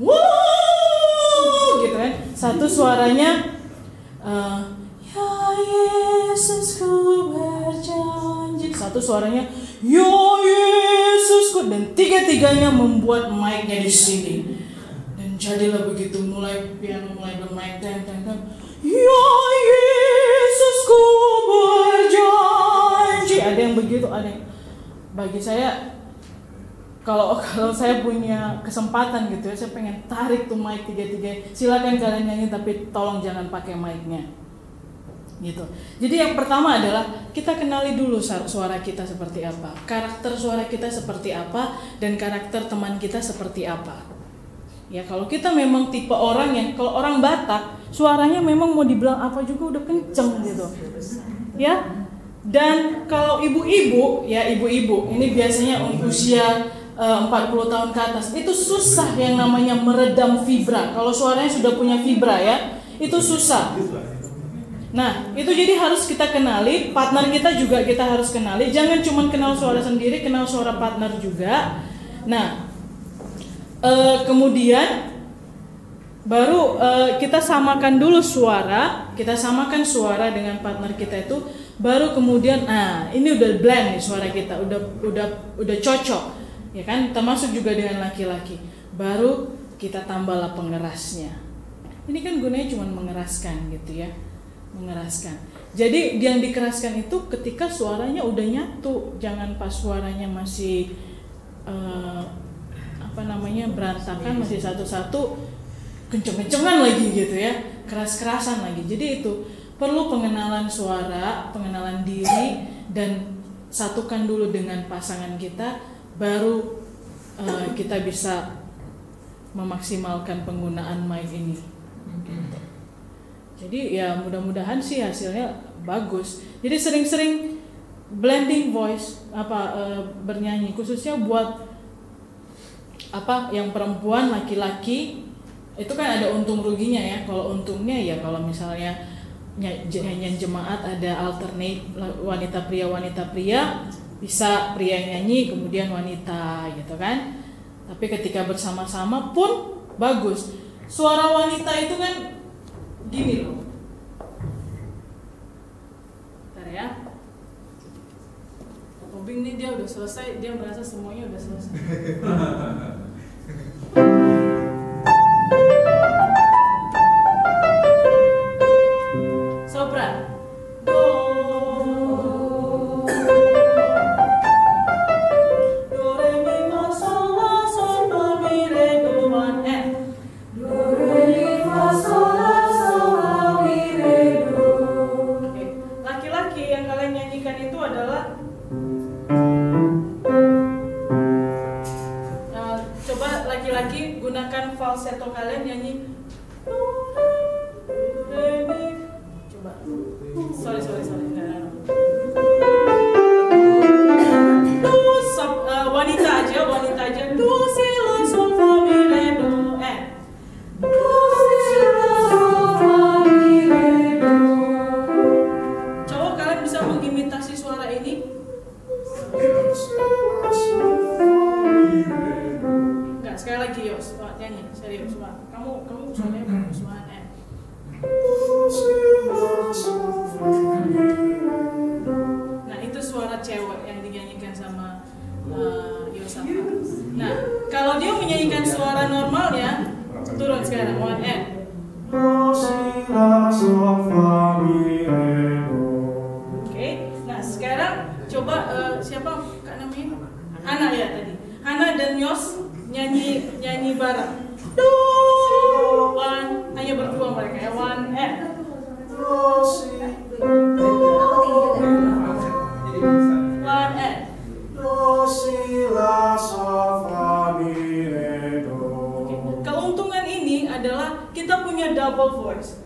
A: Wow, gitu kan. Satu suaranya ya Yesusku berjanji. Satu suaranya ya Yesusku, dan tiga-tiganya membuat mic-nya di sini. Dan jadilah begitu, mulai piano mulai bermain dan ya Yesusku berjanji. Ada yang begitu, ada yang, bagi saya kalau saya punya kesempatan gitu ya, saya pengen tarik tuh mic tiga-tiga. Silakan kalian nyanyi tapi tolong jangan pakai mic-nya. Gitu. Jadi yang pertama adalah kita kenali dulu suara kita seperti apa, karakter suara kita seperti apa, dan karakter teman kita seperti apa. Ya, kalau kita memang tipe orang yang, kalau orang Batak suaranya memang mau dibilang apa juga udah kenceng gitu, ya. Dan kalau ibu-ibu, ya ibu-ibu ini biasanya usia 40 tahun ke atas, itu susah yang namanya meredam vibra. Kalau suaranya sudah punya vibra ya, itu susah. Nah, itu jadi harus kita kenali, partner kita juga kita harus kenali. Jangan cuma kenal suara sendiri, kenal suara partner juga. Nah, kemudian baru kita samakan dulu suara, kita samakan suara dengan partner kita itu, baru kemudian ini udah blend nih suara kita, udah cocok, ya kan? Termasuk juga dengan laki-laki. Baru kita tambahlah pengerasnya. Ini kan gunanya cuma mengeraskan gitu ya, mengeraskan. Jadi yang dikeraskan itu ketika suaranya udah nyatu, jangan pas suaranya masih berantakan, masih satu-satu, kenceng-kencengan lagi gitu ya, keras-kerasan lagi. Jadi itu perlu pengenalan suara, pengenalan diri, dan satukan dulu dengan pasangan kita, baru kita bisa memaksimalkan penggunaan mic ini. Jadi ya mudah-mudahan sih hasilnya bagus. Jadi sering-sering blending voice, bernyanyi, khususnya buat yang perempuan, laki-laki itu kan ada untung ruginya ya. Kalau untungnya ya kalau misalnya nyanyian jemaat ada alternate wanita pria, bisa pria yang nyanyi kemudian wanita gitu kan. Tapi ketika bersama-sama pun bagus. Suara wanita itu kan gini loh. Bentar ya. Tobing nih dia udah selesai, dia merasa semuanya udah selesai. Sopran. Do. Do re mi fa sol la sol fa mi re do one and. Do re mi fa sol la sol fa mi re do. Oke. Laki-laki yang kalian nyanyikan itu adalah coba laki-laki gunakan falsetto kalian nyanyi. Coba. Sorry. Wanita aja. Do si la sol fa mi re do do si la sol fa mi re do. Coba kalian bisa mengimitasi suara ini? Enggak, sekali lagi Yos, nyanyi serius, Pak. Kamu suaranya bagus banget. Nah, itu suara cewek yang dinyanyikan sama Yosafat. Nah, kalau dia menyanyikan suara normalnya, turun sekarang, one and. Oke, nah sekarang coba siapa kak namanya? Hana ya tadi. Hana dan Yos nyanyi bareng. Do one, hanya berdua mereka ya, one and. One and. Keuntungan ini adalah kita punya double voice.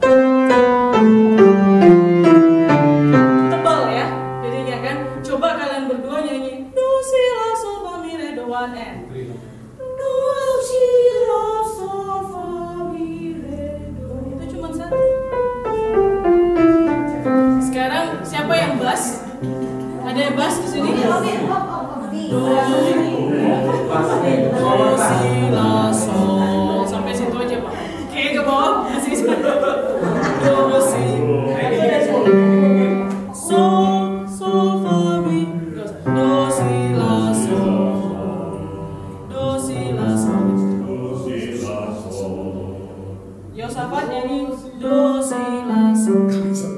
A: Tebal ya, jadinya kan. Coba kalian berdua nyanyi do si la sol fa mi re do one and. Do si la sol fa mi re do. Itu cuma satu. Sekarang siapa yang bass? Ada yang bass di sini? Do si la sol, sampai situ aja Pak. Oke, ke bawah masih do si sol fa mi do si la sol Yosafat nyanyi do si la sol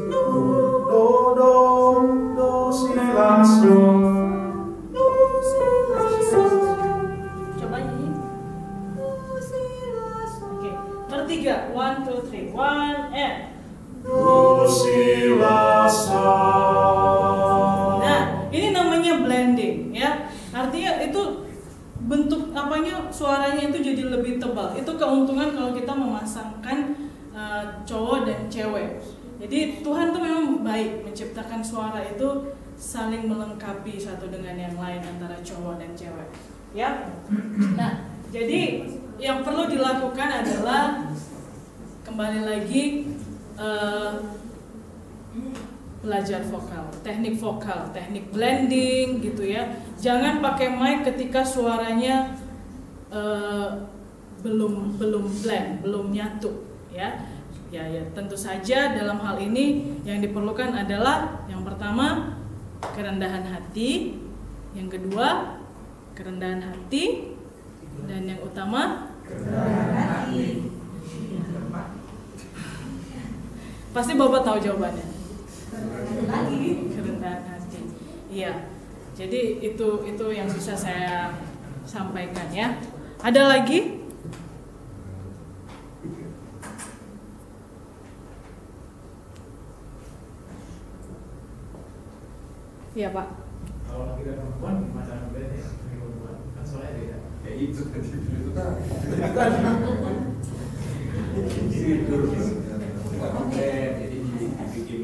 A: coba nyanyi oke, bertiga, 1, 2, 3, 1 and. Nah, ini namanya blending ya. Artinya itu bentuk suaranya itu jadi lebih tebal. Itu keuntungan kalau kita memasangkan cowok dan cewek. Jadi Tuhan tuh memang baik menciptakan suara itu saling melengkapi satu dengan yang lain antara cowok dan cewek. Ya. Nah, jadi yang perlu dilakukan adalah kembali lagi belajar vokal, teknik blending gitu ya. Jangan pakai mic ketika suaranya belum blend, belum nyatu, ya. Ya, tentu saja dalam hal ini yang diperlukan adalah yang pertama kerendahan hati, yang kedua kerendahan hati, dan yang utama kerendahan hati. Pasti Bapak tahu jawabannya. Kerendahan hati. Iya. Jadi itu yang bisa saya sampaikan ya. Ada lagi? Iya Pak.
F: Kalau laki dan perempuan gimana bedanya? Perempuan kan soalnya beda.
D: Ya itu tadi itu kan.
F: Jadi bikin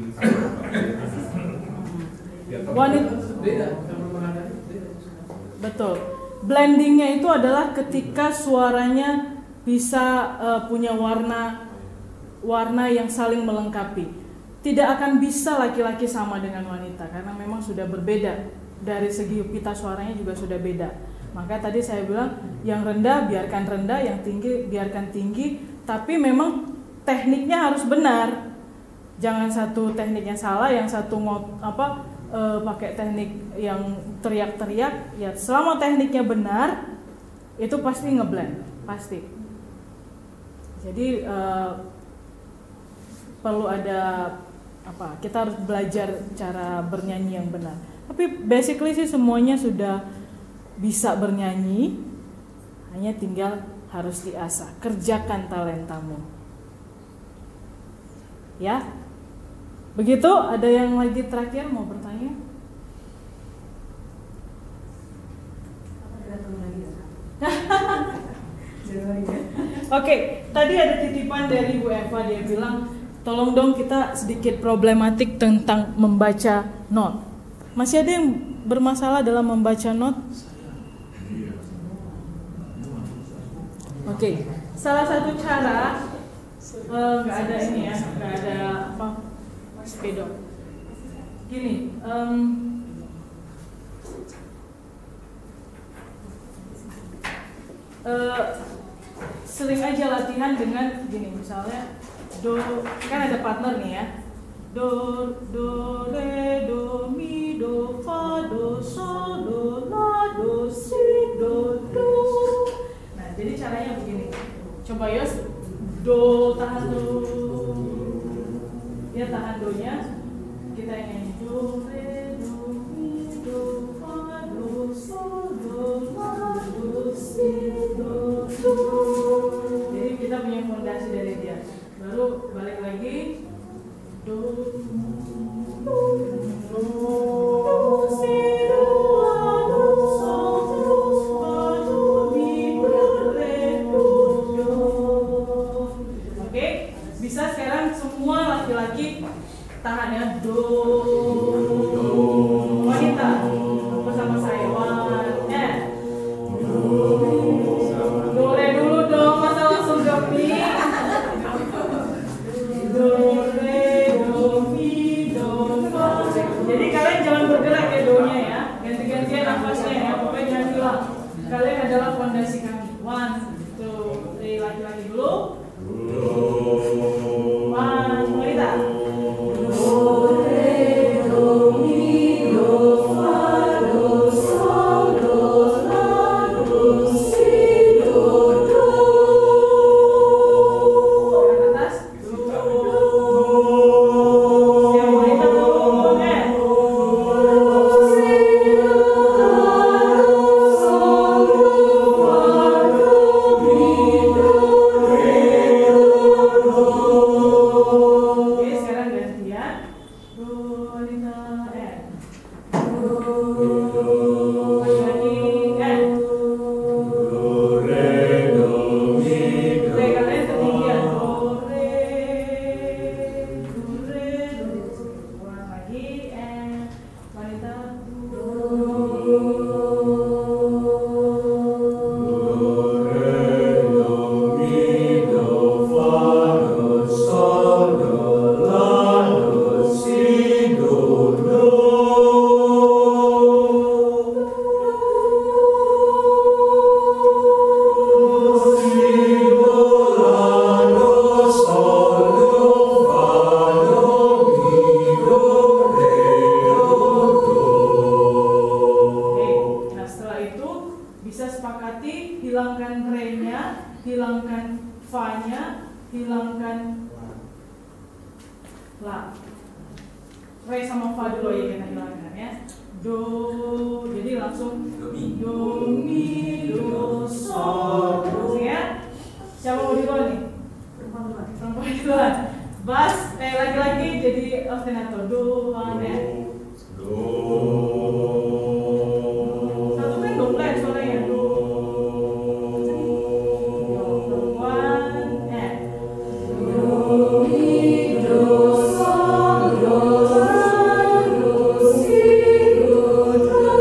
A: Wanita.
F: beda.
A: Betul. Blendingnya itu adalah ketika suaranya bisa punya warna yang saling melengkapi. Tidak akan bisa laki-laki sama dengan wanita karena memang sudah berbeda. Dari segi pita suaranya juga sudah beda. Maka tadi saya bilang yang rendah biarkan rendah, yang tinggi biarkan tinggi, tapi memang tekniknya harus benar. Jangan satu tekniknya salah, yang satu pakai teknik yang teriak-teriak. Ya, selama tekniknya benar, itu pasti ngeblend, pasti. Jadi perlu ada kita harus belajar cara bernyanyi yang benar. Tapi basically sih semuanya sudah bisa bernyanyi, hanya tinggal harus diasah. Kerjakan talentamu. Ya. Begitu, ada yang lagi terakhir mau bertanya? Oke, tadi ada titipan dari Bu Eva, dia bilang tolong dong kita sedikit problematik tentang membaca not. Masih ada yang bermasalah dalam membaca not? Oke, salah satu cara nggak ada ini ya, nggak ada spedok. Gini, sering aja latihan dengan gini, misalnya do, kan ada partner nih ya, do re do mi do fa do sol do la do si do. Nah jadi caranya begini, coba Yos, do tahan do, ya tahan do nya, kita nyanyi do re do mi do fa do sol do la do si do. Jadi kita punya fondasi dari dia. Baru balik lagi do si do la do sol do fa do mi do re do. Oke, bisa sekarang semua laki-laki tahan ya, do. Wanita bersama saya, do re dulu dong, masa langsung do mi. Do re do mi do fa. Jadi kalian jangan bergerak ya do-nya ya, ganti-gantian nafasnya ya, pokoknya jangan hilang. Kalian adalah fondasi kami. 1, 2, 3, laki-laki dulu. 1, wanita. Do re do mi do fa do sol do la do si do. Atas. Siap wanita dulu. Oke, sekarang gantian. Do wanita kalian ketinggian. Do re ulang lagi wanita hilangkan fa-nya, hilangkan la. Re sama fa dulu ya kita hilangkan ya. Do, jadi langsung do mi do sol ya. Siapa mau duluan nih? Perempuan duluan. Bass lagi-lagi jadi ostinato. Do one and satu kan dompet suaranya. Do one and do mi do sol do si do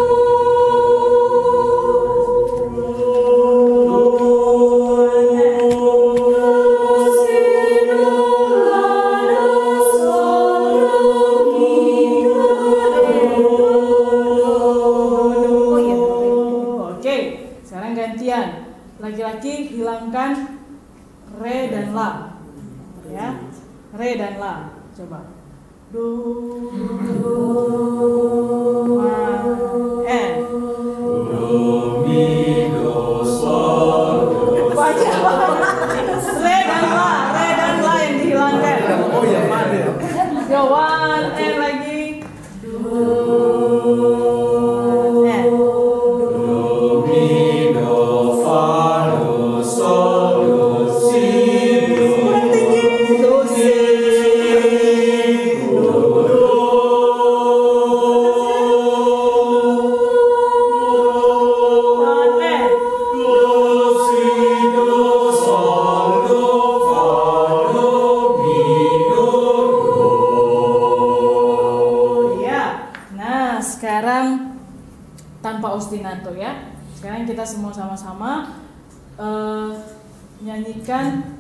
A: laki-laki hilangkan re dan la ya, re dan la, coba do
D: Do mi do sol do.
A: baca re dan la yang dihilangkan.
D: Oh ya, mana?
A: Yo one and lagi do
D: Mi do fa do sol do si
A: kurang tinggi do si sekarang tanpa ostinato ya. Sekarang kita semua sama-sama nyanyikan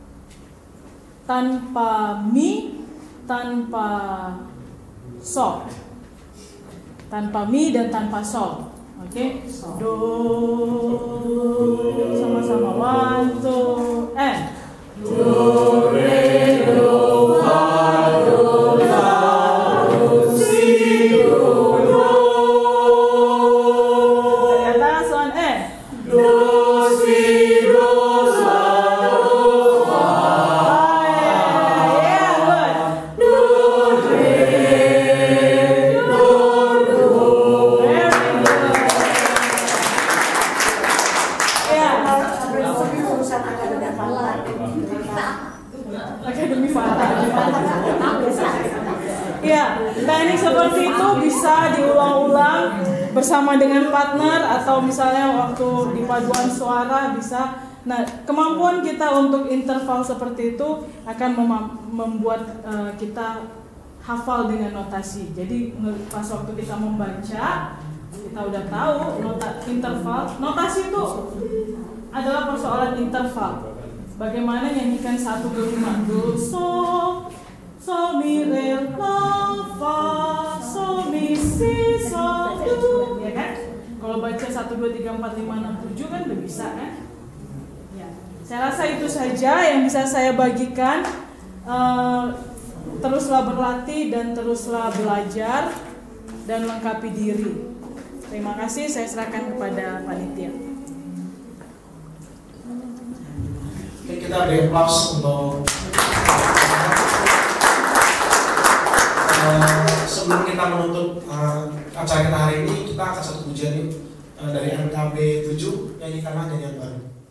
A: tanpa mi, tanpa sol, tanpa mi dan tanpa sol. Oke, do sama-sama one two and do re do fa do si do atas one and do si do sa do fa yeah good do re do very good ya Akademi Fata. Ya, teknik seperti itu bisa diulang-ulang bersama dengan partner atau misalnya waktu di paduan suara bisa. Nah, kemampuan kita untuk interval seperti itu akan membuat kita hafal dengan notasi. Jadi pas waktu kita membaca, kita udah tahu interval. Notasi itu adalah persoalan interval. Bagaimana nyanyikan 1 ke 5 do so mi re la fa so mi si so do, ya kan? Kalau baca 1 2 3 4 5 6 7 kan udah bisa kan? Ya. Saya rasa itu saja yang bisa saya bagikan. Teruslah berlatih dan teruslah belajar dan lengkapi diri. Terima kasih, saya serahkan kepada panitia.
I: Oke, kita beri aplaus untuk sebelum kita menutup acara kita hari ini, kita akan satu pujian dari MKB 7 nyanyikanlah nyanyian baru.